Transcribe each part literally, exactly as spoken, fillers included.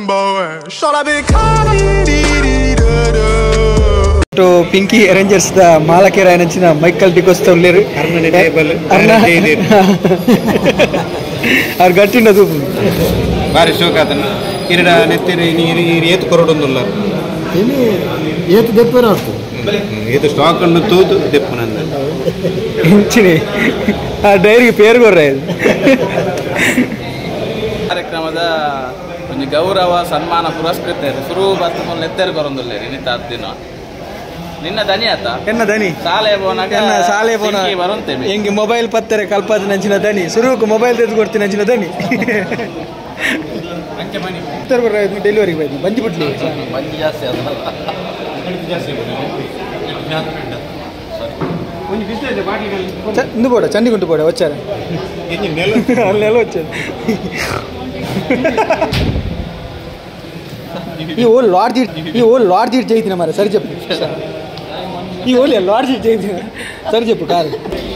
to Pinky Rangers the Malakira and Michael Dicos lyric are getting a very show Katan Irida Neti Korodundula yet the Perato yet stock on the tooth Depunanda a dairy pair go red Arakramada Gaurava Sanmana Puraskrit Suru Batum letter Gorondole in Tatina Nina Daniata Kenna Dani Sale Bona Sale Bona Varunte Ing mobile Patere Kalpa Nanchina Dani Suruk mobile is got Nanchina Dani delivery by Banjiputli the border, Chandigun to border, what's it? You old large, you old large Jay in a Serge. You only a large Jay Serge Pukar.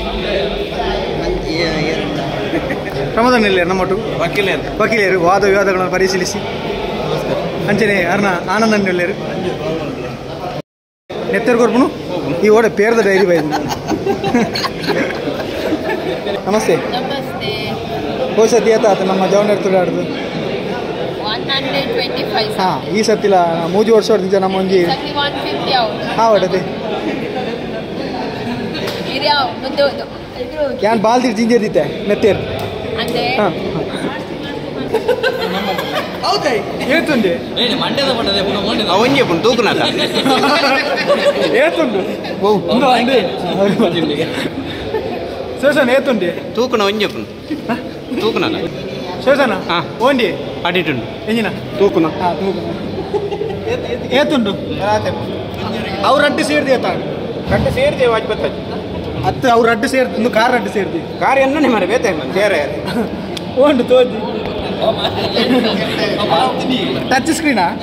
Ramadan number two, Wakil, Wakil, Wada Yada Parisilisi, Anjane, Arna, Anand Neller. Nether Gorbuno, you ought to pair the dairy by Namaste. Namaste. What's the theatre at Namajan to one hundred twenty-five. Ah, this is the Muju or short in Janamonji. one fifty out. How are they? Can Baldi ginger it? Nether. And there. Okay. Yetunde. Monday the Monday. I want you to do that. Yetunde. Oh, no, I did. Susan Yetunde. Tukuna on you. Tukuna. Susana. Ah, one day. I didn't. Engina. Tukuna. Ah, Tukuna. Yetundu. Our red is here the attack. Red is here the watch but at our red is here the car red is here the car and none of them. There. One to third. Touch screen, ah?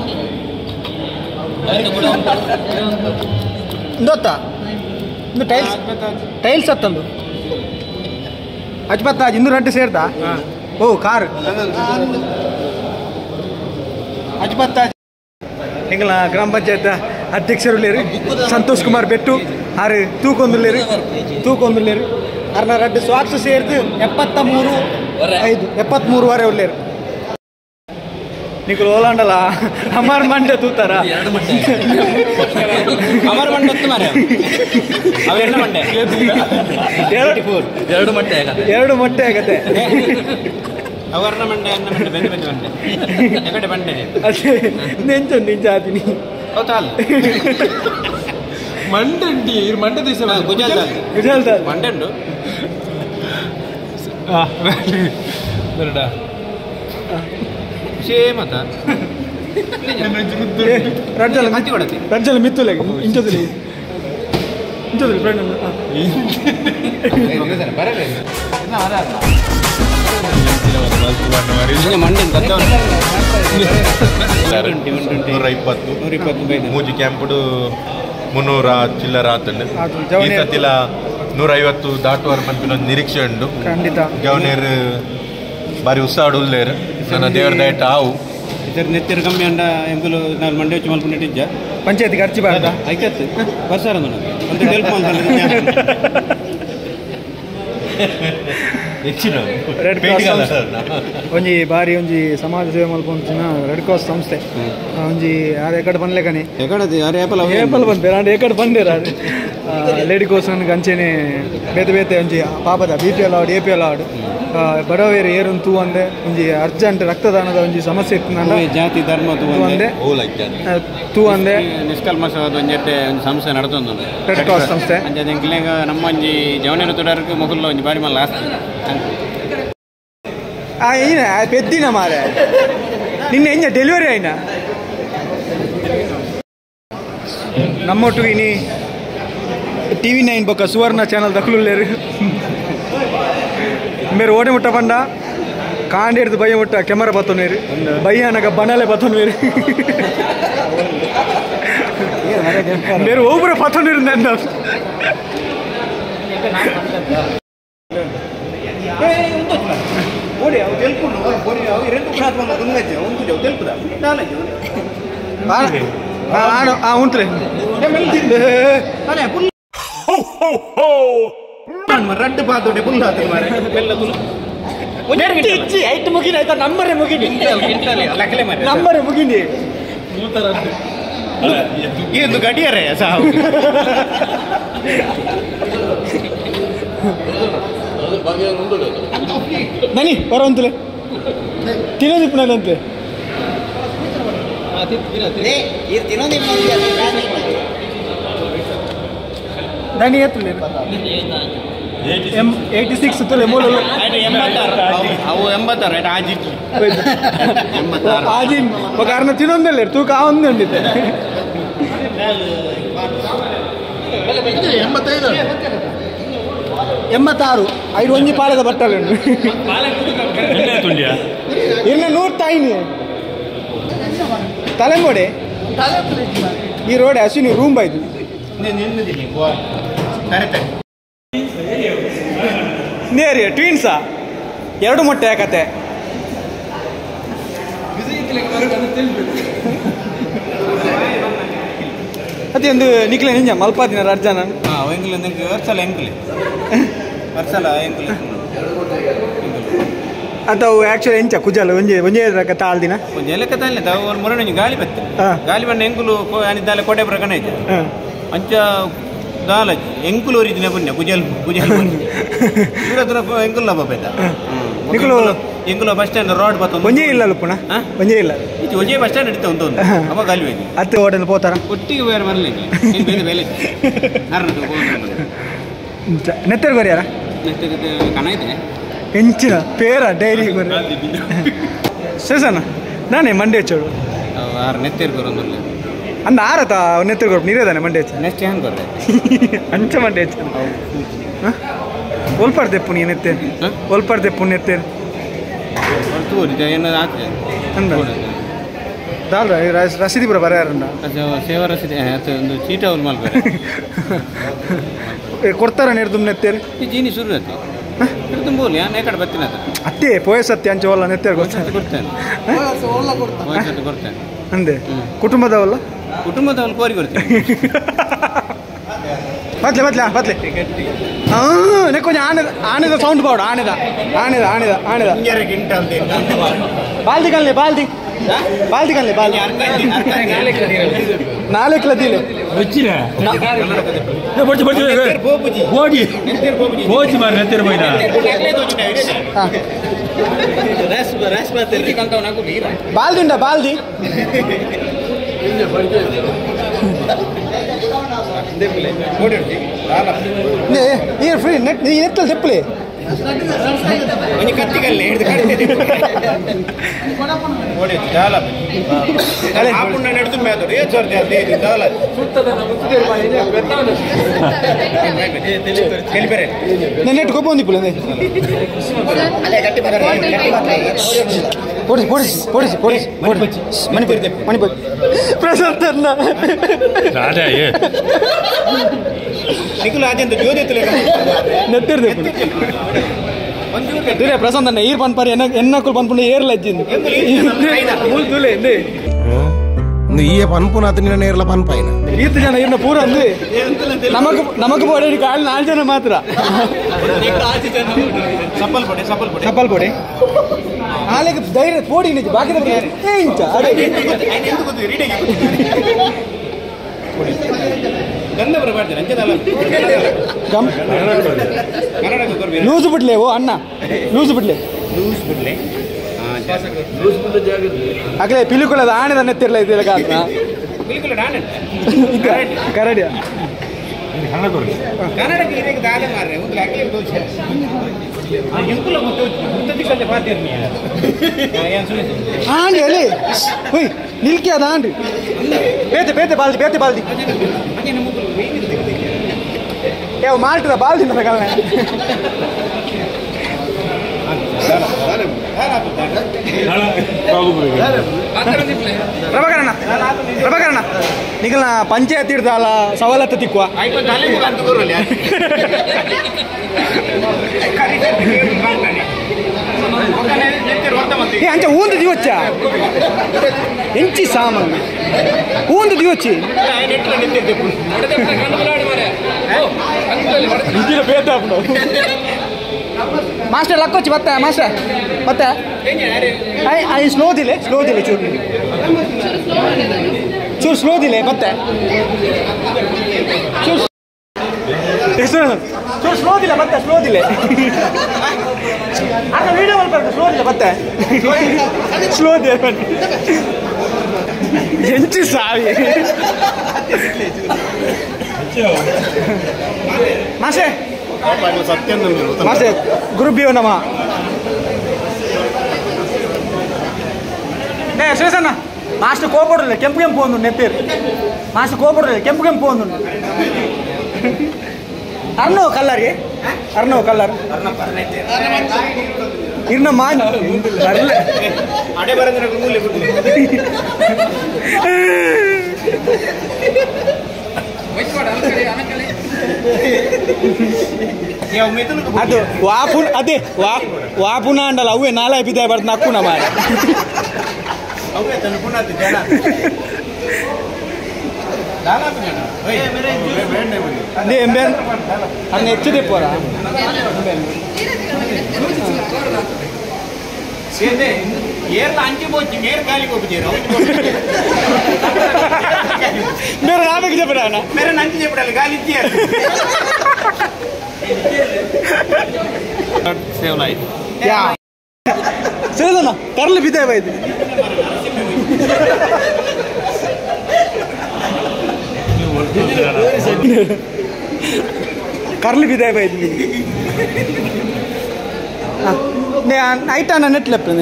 Nota. The tiles, tiles at them. Ajpata, you know, to say that. Oh, car. Ajpata Engla, Grambajeta, Adixer lyric, Santos Kumar Betu, Harry, two on the lyric, two on the lyric. Arna at the Swats say, Epatamuru. Epat Muru are lyric. Nicola Andala, Amar Manda Tutara. Amar Manda Tumara. Avenamanda. Yerdu Montega. Our Namanda and Benjamin. Never abandoned it. Ninja Ninjatini. Total. Monday, Monday is a Gujalda. Monday. Ah, Berda. Shame at that. Rajal Rajal Mitulek into the into the friend. Muji Campudu Munura Chillarat and Isatila Nurayatu Datu Arman Nirikshandu Governor Bariusadul and they are that how there Netter Kamianda Angulo Monday to Malpunitija Panchet Garchibanda I get it. Pasarano on the Delpon Red Cross Onji Bari Onji Samaj Malpunchina Red Cross Samste Onji Arekat Panlekani Apple Apple there and Ekat Pandera Lady Cosan Ganchene Bethe Onji Papa the B P L A P L Badawere here on two and the urgent Raktadana Onji Somerset Jati Dharma two and the two and the Niskalmasa and Samson Ardon Red Cross Samste and then Klinga Namanji Jonah Mokulo in Bariman last. I Petina Mare. In delivery. Number two in T V nine book, a Suvarna channel, the Kulu. Mere oda mutta panda, can't hear the Bayamutta camera batoneri, Bayanaga Banale batoneri. Mere over a patonir than us. What do you ఉంటలే ರಡ್ಡು ಪಾತೋಡೆ ಪುಲ್ಲ ಐಟ್ ಮುಗಿನ ಆಯ್ತಾ ನಂಬರೇ ಮುಗಿನಿ ನಂಬರೇ ಮುಗಿನಿ ಇದು ಗಡಿಯಾರೆ ಸಾವು ನನಿ ಬರೋಂತಲೇ ತಿನ್ನೋದಿಪ್ಪನಂತೆ ದನಿ ಎತ್ತಲೇ eighty six ತುಲೆ ಮೂಲ ಅವು ಎಂಬತ್ತಾರು ಆಜಿ ಆಜಿ ಕಾರಣ ತಿನ್ನೊಂದಲ್ಲ ತೂಕ ಒಂದು ಉಂಡಿದ್ದೆ ಎಂಬತ್ತೈದು ಎಂಬತ್ತಾರು ಐದು ಒಂಜಿ ಪಾಲದ ಬಟ್ಟಲು ಉಂಟು ಇನ್ನು ನೂರು ತಾಯಿನಿ ತಲೆಮೋಡೆ ಈ ರೋಡ್ ಅಶ್ವಿನಿ ರೂಮ್ ಬಾಯ್ತು ನೇರಿ ಟ್ವೀನ್ಸಾ ಎರಡು ಮೊಟ್ಟೆ ಯಾಕತ್ತೆ ಅದೇ ಒಂದು ನಿಕ್ಲೆ ನಿಂಜ ಮಲ್ಪಾದಿನ ಅರ್ಜನ ವರ್ಷಲ ಎಂಕ್ಲೆ ವರ್ಷಲ ಎಂಕ್ಲೆ ಅಥವಾ ಆ್ಯಕ್ಚುಲಿ ಎಂಚ ಕುಜಾಲ ಒಂಜೆ ಒಂಜೇ ರಕ ತಾಳ್ದಿನ ಒಂಜೆ ಲೆಕ್ಕ ತಾಳ್ನೆ ತಾವು ಮೊರಣ ಗಾಳಿ ಬತ್ತೆ ಗಾಳಿ ಬಣ್ಣ ಎಂಕುಲು ಅನಿದ್ದಾಲೆ ಕೊಡೆ ಪ್ರಕರಣ ಐತೆ ಅಂಚ ದಾಲ ಎಂಕುಲು ಓರಿದಿನ ಪುಣ್ಯ ಕುಜಲ್ ಕುಜಲ್ ಹತ್ರ ಎಂಕುಲ್ ಲಭ ಬೇಡ ಎಂಕುಲು ಎಂಕುಲು ಬಸ್ ಸ್ಟ್ಯಾಂಡ್ ರೋಡ್ ಬತ್ತ ಒಂಜೇ ಇಲ್ಲ ಪುಣ ಒಂಜೇ ಇಲ್ಲ ಇದು ಒಂಜೇ ಬಸ್ ಸ್ಟ್ಯಾಂಡ್ ಹಿಡಿತ ಒಂದು ಅವ ಗಾಲಿ ಹೋಯ್ತು ಹತ್ತು ಹೋಟೆಲ್ ಹೋತಾರ ಒಟ್ಟಿಗೆ ಬೇರೆ ಬರಲಿ ಬೇರೆ ಬೇಲೆ ನೆತ್ತರ್ ಬರೆಯಾರ ಕಣ ಐತೆ ಹೆಂಚಿನ ಪೇರ ಡೈರಿ ಶೇಷನ ನಾನೇ ಮಂಡ್ಯ ಚೋಡು ಆರು ನೆತ್ತೇರು ಬರೋದಿಲ್ಲ ಅಂದ ಆರತ ನೆತ್ತರು ಕೊಟ್ಟು ನೀರೇದಾನೆ ಮಂಡ್ಯ ಹೆಚ್ಚ ನೆಕ್ಸ್ಟ್ ಹ್ಯಾಂಗ್ ಬರ್ರೆ ಅಂಚ ಮಂಡ್ಯ ಹೆಚ್ಚ ಒಲ್ಪಾಡ್ದೆ ಪುಣಿ ನೆತ್ತೆ ಒಲ್ಪಾಡ್ದೆ ಪುಣ್ಯ ನೆತ್ತೇರು ಏನು ಆಗ್ತದೆ ಅಂದ ದಾಲ್ ರಸೀದಿ ಬರ ಬರೆಯಾರಂಡ ಸೇವಾ ರಸೀದಿ ಒಂದು ಚೀಟ ಅವ್ರು ಮಾಡ್ತಾರೆ ಕೊಡ್ತಾರ ನೆಡ್ದು ನೆತ್ತೇರು ಈ ಜೀನಿ ಶುರು ಆಯ್ತು ತುಂಬೋಲಿ ನಾನು ಕಡೆ ಬರ್ತೀನಿ ಅದು ಅತ್ತೆ ಪೋಯಸತ್ತಿ ಅಂಚೆ ಒಲ್ಲ ನೆತ್ತೇರು ಕೊಡ್ತೇನೆ ಕೊಡ್ತೇನೆ ಕೊಡ್ತೇನೆ ಅಂದೆ ಕುಟುಂಬದವಲ್ಲ ಕುಟುಂಬದವಲ್ಲ ಕೋರಿ ಕೊಡ್ತೇನೆ ಬತ್ಲೆ ಬತ್ಲೆ ಬತ್ಲೆ ಹಾಂ ಕೊಂಚ ಆನೆದ ಆನೆದ ಸೌಂಡ್ ಬಾಡು ಆನೆದ ಆನೆದ ಆನೆದ ಆನೆದ ಬಾಲ್ದಿ ಕಲ್ಲೆ ಬಾಲ್ದಿ ಬಾಲ್ದಿ ಕಲ್ಲೆ ಬಾಲ್ದಿ ನಾಲ್ಕು ಲದಿಲೆ ಬಾಲ್ದಿ ಉಂಟ ಬಾಲ್ದಿ ನೀರು ಫ್ರೀ ನೆಟ್ ನೀ ನೆತ್ತಲ್ಲಿ ತೆಪ್ಪಲಿ ಕತ್ತಿಗಲ್ಲೇ ಹಿಡಿದು ನಡೆದು ಮೇದು ನೆಟ್ ಕೊಬ್ಬ ಒಂದಿಪ್ಪಲ ಪೊಡಿಸಿ ಪೊಡಿಸಿ ಪೊಡಿಸಿ ಪೊಡಿಸಿ ಮಣಿಪುರಿ ಮಣಿಪುರಿ ಪ್ರಶಾಂತ್ ನಿಖಿಲ್ ಆಜಂತ ಜೋದಿ ನೆತ್ತಿರ್ದೆ ತುಲೆ ಪ್ರಶಾಂತ್ ಅಣ್ಣ ಈರ್ ಪನ್ಪಾರಿ ಎನ್ನ ಎನ್ನಕ್ಕೂ ಪನ್ಪುಂಡು ಏರ್ಲ ಅಜ್ಜಿಂದು ತುಲೆ ಈ ಪನ್ಪುನ ನಿನ್ನ ನೇರ್ಲ ಪನ್ಪಾಯಿನ ಈತ ಜನ ಇರ್ನ ಪೂರ ಅಂದು ನಮಕ್ ನಮಕ್ ಬೋಡೆ ಕಾಲ್ ನಾಲ್ಕು ಜನ ಮಾತ್ರ ಸಪ್ಪಲ್ ಪೊಡೆ ಸಪ್ಪಲ್ ಪೊಡೆ ಸಪ್ಪಲ್ ಪೊಡೆ ಆಲೆಗೆ ಧೈರ್ಯ ಪೋಡಿ ನಿಜ ಬಾಕಿದ ಇಂಚ ಗಂಧಪುರ ಮಾಡ್ತಾರೆ ಅಂಚದಲ್ಲ ಲೂಸ್ ಬಿಡ್ಲೆ ಓ ಅಣ್ಣ ಲೂಸ್ ಬಿಡ್ಲೆ ಲೂಸ್ ಬಿಡ್ಲೆ ಅಗಲೇ ಪಿಲಿಕುಳದ ಆಣೆದ ನೆತ್ತಿರ್ಲ ಇದ್ದಿಲ್ಲ ಕಾರಣ ಕರಡಿಯ ಕನ್ನಡಕ್ಕೆ ಇದಕ್ಕೆ ದಾದೆ ಮಾರ್ರೆ ಒಂದು ಅಗಲೇ ದೋಷ ಎಂಕುಲ ಮುತ್ತದಿ ಕಲ್ಲೆ ಪಾತಿರ್ನಿ ಆಂಡಿ ಅಲ್ಲಿ ಹೋಯ್ ನಿಲ್ಕಿ ಅದ ಆಂಡಿ ಬೇತೆ ಬೇತೆ ಬಾಲ್ದಿ ಬೇತೆ ಬಾಲ್ದಿ ಯಾವ ಮಾಲ್ಟದ ಬಾಲ್ದಿ ಕಲ್ನ ಪ್ರಭಾಕರಣ್ಣ ಪ್ರಭಾಕರಣ್ಣ ನಿಗಲ್ನ ಪಂಚಾಯತ್ ಇಡ್ದಲ್ಲ ಸವಲತ್ತು ತಿಕ್ಕುವ ಏ ಅಂಚ ಊಂದು ದಿವಚ್ಚ ಎಂಚಿ ಸಾಮಾನು ಊಂದು ದಿವಚ್ಚಿ ಮಾಸ್ಟರ್ ಲಕ್ಕೊಚ್ಚಿ ಮತ್ತೆ ಮಾಸ್ಟರ್ ಮತ್ತೆ ಅದು ಸ್ಲೋ ದಿಲೆ ಸ್ಲೋ ದಿಲೆ ಚೂರು ಚೂರು ಸ್ಲೋ ದಿಲೆ ಮತ್ತೆ ಚೂರು ಚೂರು ಸ್ಲೋ ದಿಲ್ಲ ಮತ್ತೆ ಸ್ಲೋ ದಿಲೆ ಆಗ ವಿಡಿಯೋ ಬರ್ಬಾರ್ದು ಸ್ಲೋ ದಿಲ್ಲ ಮತ್ತೆ ಸ್ಲೋ ದಿಲ್ಲ ಎಂಚು ಸಾವಿ ಮಾಸೆ ಮಾಸೆ ಗುರುಭ್ಯೋ ನಮಃ ನೇ ಶ್ರೇಸಣ್ಣ ಮಾಸ್ಟರ್ ಕೋಪಡಲ್ಲ ಕೆಂಪು ಕೆಂಪು ಒಂದು ನೆತ್ತೇರು ಮಾಸ್ಟರ್ ಕೋಪಡಲ್ಲ ಕೆಂಪು ಕೆಂಪು ಒಂದು ಅರ್ನೋ ಕಲ್ಲರ್ಗೆ ಅರ್ನೋ ಕಲ್ಲರ್ ಇರ್ನ ಮಾನ್ ಬರಲ್ಲ ಅಡೆ ಬರಂದ್ರೆ ಮೂಲೆ ಅದು ವಾಪು ಅದೇ ವಾ ವಾಪುನ ಅಂಡಲ್ಲ ಅವೇ ನಾಳೆ ಬಿದ್ದೆ ಬರ್ದು ನಕ್ಕುನ ಮಾರ ಅವೇ ತನ್ನ ಪುನಃ ಜನ ನೇ ಎಂಬೆನ್ ಅನ್ನ ಹೆಚ್ಚಿದೆ ಪೋರ ಏರ್ಲ ಅಂಚಿ ಬೋಚಿ ಮೇರ್ ಗಾಲಿ ಹೋಗ್ತೀರ ಮೇರೆ ನಾಮಗೆ చెప్పడానా ಮೇರೆ ನಂಚಿ చెప్పడాలి ಗಾಲಿ ಇದ್ದೀಯ ಸೇವ್ ಲೈಫ್ ಯಾ ಸೇದನ ಕರ್ಲಿ ಬಿದ್ದೆ ಬೈದು ಕರ್ಲಿ ಬಿದ್ದೆ ಬೈದು ನೇ ನೈಟ್ ಅನ್ನ ನೆಟ್ಲೆಪ್ಪನೆ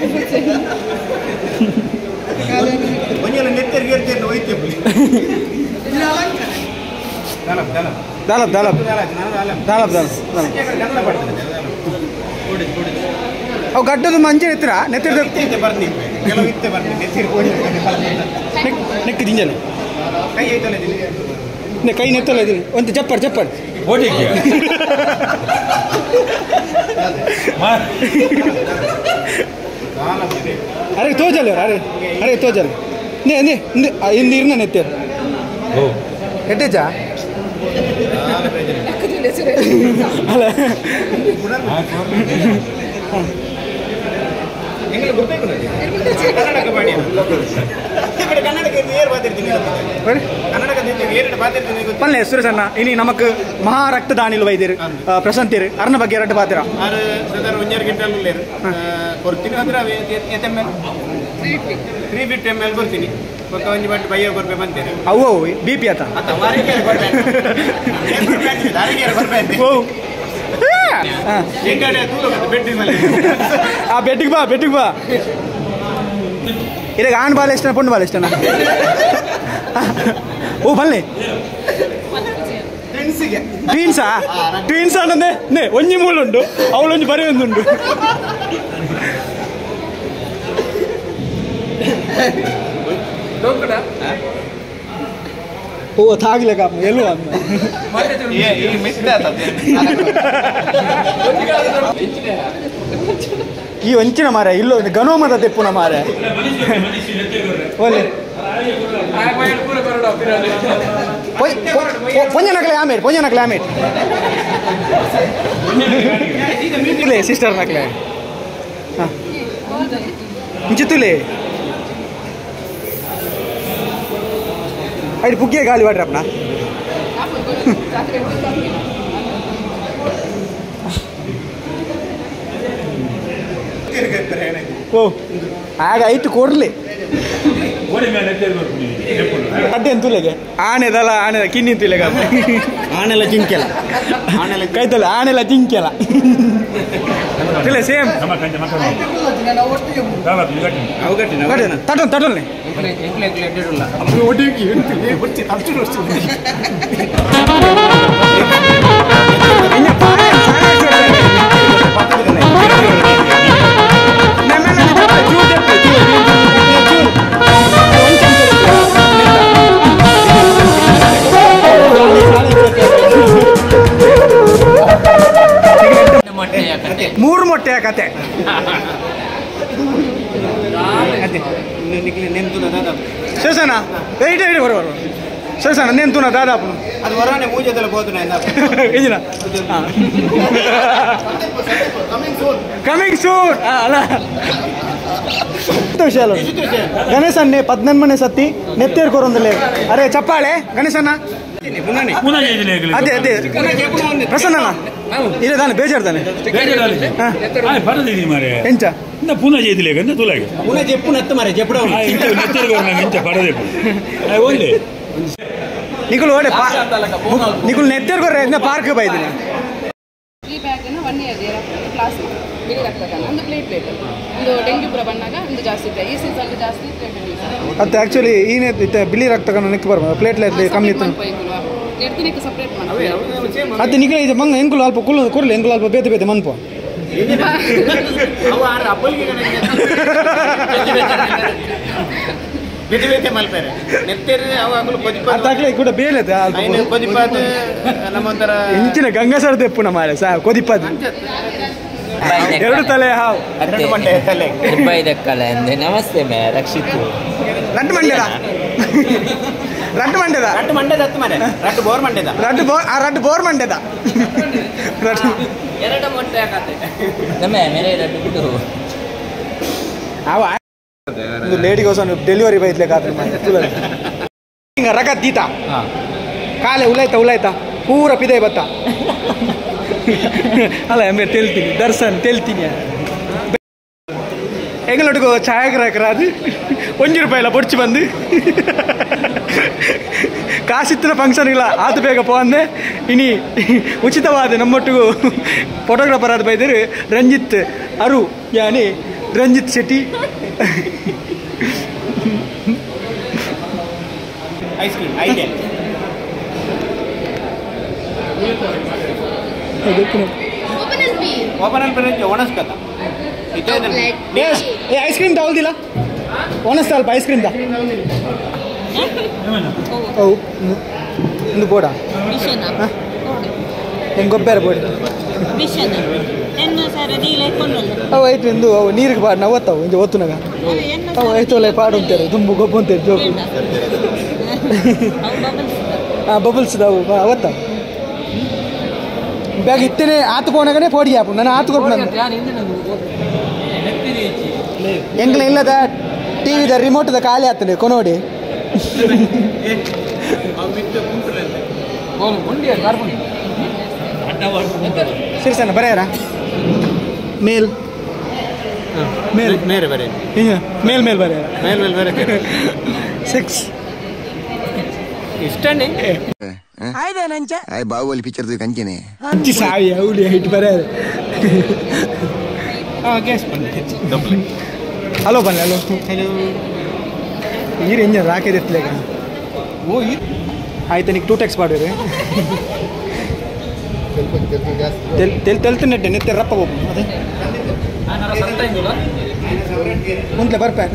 ಒಂಜಲ ನೆತ್ತರ್ ಗೆರ್ತಿರ್ನ ಹೋಯ್ತೆ ಬಿಡಿ ದಲಪ್ ದಲಪ್ ದಲಪ್ ದಲಪ್ ದಲಪ್ ದಲಪ್ ಗಂಧ ಬರ್ತದೆ ಕೊಡಿ ಕೊಡಿ ಅವು ಗಡ್ಡದು ಮಂಜೆ ಎತ್ತರ ನೆತ್ತಿರ ಇತ್ತೆ ಬರ್ನಿ ಕೆಲವು ಇತ್ತೆ ಬರ್ನಿ ನೆತ್ತಿರ ಕೊಡಿ ನೆಕ್ಕು ದಿಂಜನೆ ಕೈ ಐತಲ್ಲ ಇಲ್ಲಿ ನೆ ಕೈ ನೆತ್ತಲ್ಲ ಇದೀನಿ ಒಂದು ಚಪ್ಪರ್ ಚಪ್ಪರ್ ಓಡಿಗೆ ಅರೆ ತೋಜಲ್ಲ ಅರೆ ಅರೆ ತೋಜಲ್ಲ ನೇ ನೇ ಹಿಂದಿ ಇರ್ನ ನೆತ್ತೇರು ಎಟ್ಟೇಜ ಅಲ್ಲ ಪಲ್ಲೆ ಸುರೇಶಣ್ಣ ಇನಿ ನಮಕ್ ಮಹಾ ರಕ್ತದಾನಿಲು ವೈದ್ಯರು ಪ್ರಶಂತಿರು ಅರ್ನ ಬಗ್ಗೆ ಎರಡು ಪಾತ್ರ ಒಂಜಾರು ಗಿಂಟಲ್ ಕೊಡ್ತೀನಿ ಅಂದ್ರೆ M L three fifty M L ಕೊಡ್ತೀನಿ ಪಕ್ಕ ಒಂಜಿ ಬಟ್ ಬೈಯ ಬರ್ಬೇ ಬಂತೇನೆ ಅವು ಬಿ ಪಿ ಆತ ಆ ಬೆಟ್ಟಿಗೆ ಬಾ ಬೆಟ್ಟಿಗೆ ಬಾ ಇದಾಗ ಆಣ್ ಬಾಲ್ ಎಷ್ಟನ ಪುಂಡು ಬಾಲ್ ಎಷ್ಟನ ಓ ಬಲ್ಲೆ ಟ್ವೀನ್ಸಾ ಟ್ವೀನ್ಸ್ ಅನ್ನೋದೇ ನೇ ಒಂಜಿ ಮೂಳುಂಡು ಅವಳೊಂಜಿ ಬರೀ ಒಂದುಂಡು ಓ ತಾಗ್ಲೆ ಕಾಪ ಎಲ್ಲೂ ಅಮ್ಮ ಈ ವಂಚಿನ ಮಾರ ಇಲ್ಲೋ ಗನೋಮದ ತೆಪ್ಪುನ ಮಾರ ಒಳ್ಳೆ ಪೊಂಜ ನಕಲೆ ಆಮೇಲೆ ಪೊಂಜ ನಕಲೆ ಆಮೇಲೆ ಸಿಸ್ಟರ್ ನಕಲೆ ಹಾಂ ಇಂಚಿತ್ತುಲೆ ಐದು ಪುಗ್ಗಿಯ ಗಾಲಿ ವಾಡ್ರಪ್ಪನ ಓ ಆಗ ಐಟು ಕೊಡ್ಲಿ ಅಡ್ಡೆ ತುಲೆಗೆ ಆನೆದಲ್ಲ ಆನೆ ಕಿನ್ನಿ ತುಲೆಗ ಆನೆಲ್ಲ ಜಿಂಕೆಲ್ಲ ಆನೆಲ್ಲ ಕೈತಲ್ಲ ಆನೆಲ್ಲ ಜಿಂಕೆಲ್ಲ ತುಲೆ ಸೇಮ್ ತಟನ್ ತಟನ್ಲೆ ಮೂರು ಮೊಟ್ಟೆಯ ಕತೆ ನೆಂತುನ ದಾದಾಪು ಶೇಷನ ಏಯ್ಟ್ ಏಯ್ಟ್ ಬರೋಬರು ಶೇಷನ ನೆಂತುನ ದಾದಾಪು ಅದು ಹೊರಗಡೆ ಮೂಜೆದಲ್ಲ ಹೋದನ ಇದಿನ ಕಮಿಂಗ್ ಸೂನ್ ಅಲ್ಲ విషయాలు గణేష్ అన్ని పద్దెనిమిది సత్తి నెత్తేరు కూరందులే అరే చెప్పాలే గణేష్ అన్న అదే అదే ప్రసన్న ఇదే దాన్ని బేజారు దాన్ని ఎంచా పూనా చేతిలే కదా తులాగే పూనా చెప్పు నెత్త మరి చెప్పడం నీకు నీకు నెత్తేరు కూర పార్క్ బయట ಈ ಬ್ಯಾಗ್ನ ಒನ್ ಇಯರ್ ಕ್ಲಾಸ್ ಬಿಳಿ ರಕ್ತಕಣ ಒಂದು ಪ್ಲೇಟ್ ಪ್ಲೇಟ್ ಒಂದು ಡೆಂಗ್ಯೂ ಪುರ ಬಂದಾಗ ಒಂದು ಜಾಸ್ತಿ ಇದೆ ಈ ಸೀಸನ್ ಜಾಸ್ತಿ ಅದು ಆಕ್ಚುಲಿ ಈನೇ ಬಿಳಿ ರಕ್ತಕಣ ನೆಕ್ ಬರ್ಬೋದು ಪ್ಲೇಟ್ಲೆಟ್ ಕಮ್ಮಿ ಇತ್ತು ಎಡ್ತಿನಕ್ಕೆ ಸಪ್ರೇಟ್ ಮಾಡಿ ಅದು ನಿಮಗೆ ಇದು ಮಂಗ ಎಂಕುಲು ಅಲ್ಪ ಕುಲ್ಲು ಕುರ್ಲಿ ಎಂಕುಲು ಅಲ್ಪ ಬೇತೆ ಬೇತೆ ಮನ್ಪೋ ಬೇತೆ ಬೇತೆ ಮಲ್ಪೇರೆ ನೆತ್ತೇರಿ ಅವಾಗಲೂ ಅದಾಗಲೇ ಕೂಡ ಬೇಲೆದ ಕೊದಿಪಾದ ನಮ್ಮೊಂಥರ ಇಂಚಿನ ಗಂಗಸರ ತೆಪ್ಪುನ ಮಾರೆ ಸಾ ಕೊದಿಪಾದ ಎರಡು ತಲೆ ಹಾವು ಎರಡು ಮಂಡೆ ತಲೆ ಕಲೆ ಅಂದೆ ನಮಸ್ತೆ ಮೇ ರಕ್ಷಿತು ರಟ್ಟು ಮಂಡ್ಯದ ರಟ್ಟು ಮಂಡ್ಯದ ರಟ್ಟು ಮಂಡ್ಯದ ಹತ್ತು ಮನೆ ರಟ್ಟು ಬೋರ್ ಮಂಡ್ಯದ ರಟ್ಟು ಬೋರ್ ಆ ರಟ್ಟು ಬೋರ್ ಮಂಡ್ಯದ ಎರಡು ಮೊಟ್ಟೆ ಹಾಕತ್ತೆ ನಮ್ಮ ಮೇರೆ ರಟ್ಟು ಬಿಟ್ಟು ಅವ ಒಂದು ಲೇಡಿಗೋಸ್ಕರ ಡೆಲಿವರಿ ಬೈತ್ಲೆಕ್ಕ ಹಿಂಗ ರಗ ತೀತ ಕಾಲೆ ಉಲಾಯ್ತಾ ಉಲಾಯ್ತಾ ಪೂರ ಪಿದೆ ಬತ್ತ ಅಲ್ಲ ಎಮ್ಮೆ ತೇಲ್ತೀನಿ ದರ್ಶನ್ ತೇಲ್ತೀನಿ எங்களோட்டுக்கு ಛಾಯಾಗ್ರಾಹಕರಾದ ಒಂಜಿ ರೂಪಾಯಿಲ ಪೊಡ್ಚಿ ಬಂದು ಕಾಸಿತ್ತಿನ ಫಂಕ್ಷನ್ಗಳ ಆತ ಬೇಗ ಪೋಂದೆ ಇನಿ ಉಚಿತವಾದ ನಮ್ಮೊಟ್ಟಿಗೂ ಫೋಟೋಗ್ರಾಫರ್ ಆದ ಬೈದರು ರಂಜಿತ್ ಅರು ಯಾನಿ Ranjith Shetty ice cream idea open ಅಲ್ಲಿ ಬರೋದು ಒಣಸ್ಕತ ಏ ಐಸ್ ಕ್ರೀಮ್ ತಗೊಳ್ದಿಲ್ಲ ಒಣಸ್ತಾ ಅಲ್ಪ ಐಸ್ ಕ್ರೀಮ್ ತ ಓ ಒಂದು ಬೋಡ ಹೆಂಗೆ ಗೊಬ್ಬರ ಬೋಡಿ ಅವು ಐತೆ ಎಂದು ಅವು ನೀರಿಗೆ ಪಾಡು ನಾವು ಓದ್ತಾವು ಇಂಜ ಓದ್ತುನಾಗ ಅವು ಐತೋಲೆ ಪಾಡು ಅಂತಾರೆ ತುಂಬು ಗೊಬ್ಬ ಅಂತಾರೆ ಜೋಕು ಹಾಂ ಬಬಲ್ಸ್ದಾವು ಅವತ್ತಾವು ಬ್ಯಾಗ್ ಇತ್ತೇನೆ ಆತು ಪೋನಾಗನೇ ಪೋಡಿ ಆಪು ನಾನು ಆತು ಕೊಟ್ಟು ನಾನು ಎಂಗ್ಲ ಇಲ್ಲದ ಟಿ ವಿದ ರಿಮೋಟ್ದ ಖಾಲಿ ಆಗ್ತದೆ ಕೊನೋಡಿ ಸರಿ ಸಣ್ಣ ಬರೆಯರ ಮೇಲ್ ಮೇಲ್ ಮೇರೆ ಬರೆ ಮೇಲ್ ಮೇಲ್ ಬರೆಯರ ಮೇಲ್ ಮೇಲ್ ಬರೆ ಸಿಕ್ಸ್ ಇಷ್ಟನೇ ಬಾಹುಬಲಿ ಪಿಕ್ಚರ್ ಕಂಚನೆ ಅಂಚಿ ಸಾವಿ ಅವಳಿ ಹಿಟ್ಟು ಬರೆಯರ ಗ್ಯಾಸ್ ಬಂದೆ ಹಲೋ ಬನ್ನಿ ಹಲೋ ಹಲೋ ನೀರು ಇಂಜ ರಾಕೆಟ್ ಎತ್ತಲೇಗ ಓ ಆಯ್ತು ನೀನು ಟೂ ಟೆಕ್ಸ್ ಮಾಡಿರಿ ತೆಲ್ ತೆಲ್ ತೆಲ್ತಿನಟ್ಟೆ ನೆತ್ತೆ ರಪ್ಪ ಹೋಗು ಅದೇ ಮುಂದೆ ಬರ್ಪೆ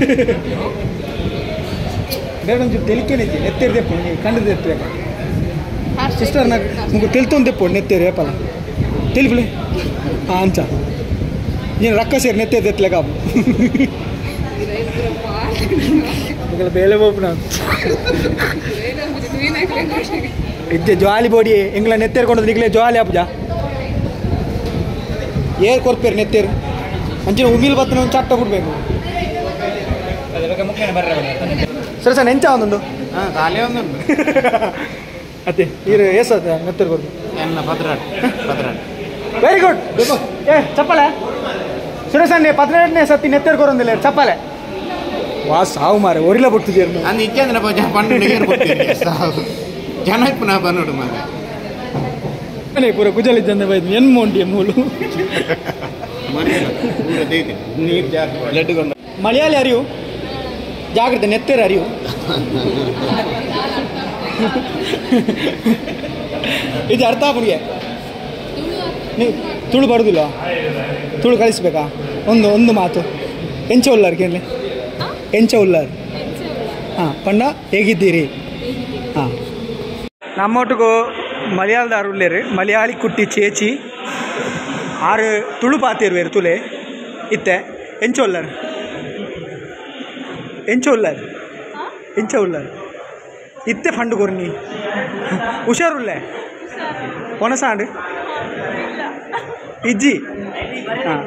ಬೇಡ ಒಂಚೂರು ತೆಲಿಕೇನೈತಿ ನೆತ್ತೇರಿ ತೆಪ್ಪು ನೀವು ಕಂಡು ತೆಪ್ಪಬೇಕು ಸಿಸ್ಟರ್ నాకు మీకు తెలుతుంది తెప్పు నెత్తేరు రేపల తెలుపులే అంచ నేను రక్క సేరు నెత్తేరు తెత్తలే కాపు ఇక్కడ ಬೇಳೆ పోపున ಇದ್ದೆ ಜ್ವಾಲಿ ಬೋಡಿ ಎಂಗ್ಲ ನೆತ್ತೇರು ಕೊಂಡು ನಿಗ್ಲೇ ಜ್ವಾಲಿ ಅಪ್ಪಜ ಏರ್ ಕೊರ್ಪೇರು ನೆತ್ತೇರು ಅಂಚಿನ ಉಮಿಲ್ ಬತ್ತನ ಒಂದು ಚಟ್ಟ ಕೊಡ್ಬೇಕು ಸರಿ ಸರ್ ಎಂಚ ಒಂದೊಂದು ಹಾಂ ಖಾಲಿ ಒಂದುಂಟು ಅತ್ತೆ ನೀರು ಎಸ್ ನೆತ್ತೇರು ಕೊಡ್ದು ಎನ್ನ ಪದ್ರಾಡ್ ಪದ್ರಾಡ್ ವೆರಿ ಗುಡ್ ಏ ಚಪ್ಪಲೆ ಸುರೇಶನ್ನೇ ಪದ್ನೆಂಟನೇ ಸತಿ ನೆತ್ತೇರು ಕೊರೊಂದಿಲ್ಲ ಚಪ್ಪಲೆ ವಾ ಸಾವು ಮಾರೆ ಒರಿಲ ಬಿಡ್ತಿದ್ದೀರಿ ನೀವು ಅಂದು ಇಚ್ಛೆ ಅಂದ್ರೆ ಪನ್ನೊಂದು ಸಾವು ಜನಕ್ಕೆ ಪುನಃ ಬಂದೋಡು ಮಾರೆ ಪೂರ ಕುಜಲಿದ್ದಂದೆ ಬೈದು ಎನ್ ಮೋಂಟಿ ಮೂಲು ನೀರು ಜಾಸ್ತಿ ಲಡ್ಡುಗೊಂಡು ಮಲಯಾಳಿ ಅರಿವು ಜಾಗ್ರತೆ ನೆತ್ತೇರು ಅರಿವು ಇದು ಅರ್ಥ ಅವನಿಗೆ ನೀವು ತುಳು ಬರೋದಿಲ್ಲ ತುಳು ಕಳಿಸ್ಬೇಕಾ ಒಂದು ಒಂದು ಮಾತು ಎಂಚ ಉಲ್ಲಾರ್ ಕೇಳಿ ಎಂಚ ಉಲ್ಲಾರ್ ಹಾಂ ಪಂಡ ಹೇಗಿದ್ದೀರಿ ಹಾಂ நம்மோட்டுக்கு மலையாளதார் உள்ளேரு மலையாளி குட்டி சேச்சி ஆறு துளு பாத்திரு வேறு துளே இத்த எஞ்சொல்லார் ಎಂಚ ಉಳ್ಳಾರು ಎಂಚ ಉಳ್ಳಾರು ಇತ್ತೆ ಫಂಡ್ ಕೊರ್ನಿ ಹುಷಾರುಳ್ಳೆ ಒಣಸಾಂಡು ಇಜ್ಜಿ ಹಾಂ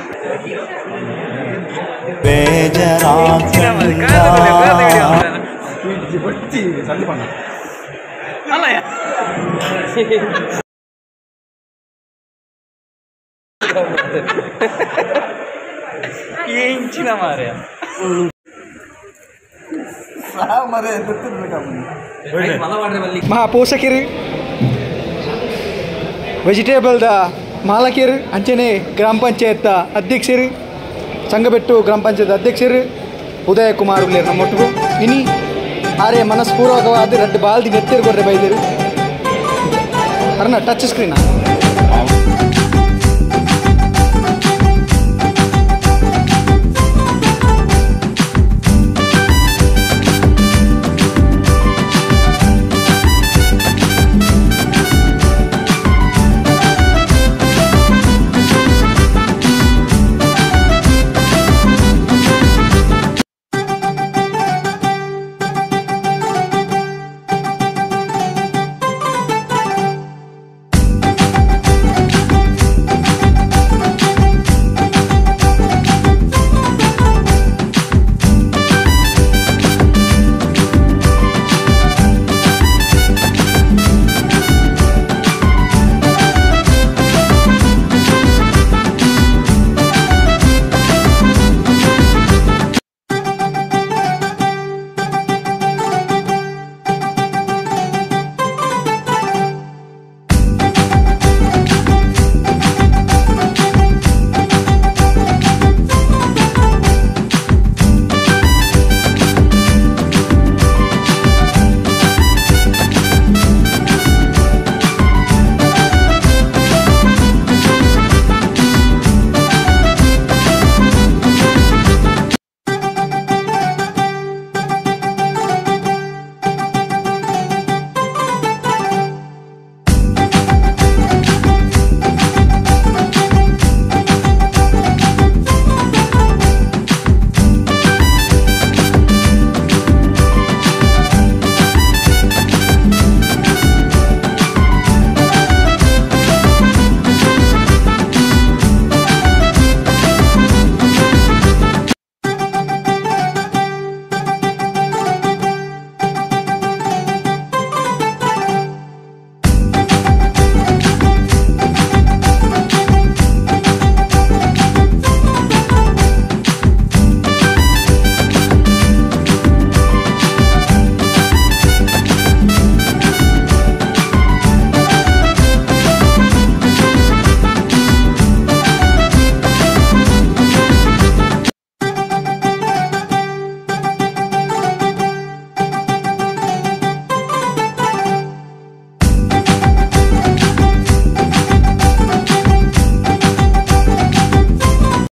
ఏంచిన మారే ಮಹಾ ಪೋಷಕರು ವೆಜಿಟೇಬಲ್ದ ಮಾಲಕಿಯರು ಅಂಚನೆ ಗ್ರಾಮ ಪಂಚಾಯತ್ ಅಧ್ಯಕ್ಷರು ಸಂಘಬೆಟ್ಟು ಗ್ರಾಮ ಪಂಚಾಯತ್ ಅಧ್ಯಕ್ಷರು ಉದಯ ಕುಮಾರ್ ಉಳ್ಳೇರು ನಮ್ಮೊಟ್ಟಿಗೂ ಇನಿ ಆರೇ ಮನಸ್ಪೂರ್ವಕವಾದ ಎರಡು ಬಾಲ್ದಿ ನೆತ್ತಿರು ಕೊಡ್ರೆ ಬೈದರು ಅರ್ನ ಟಚ್ ಸ್ಕ್ರೀನಾ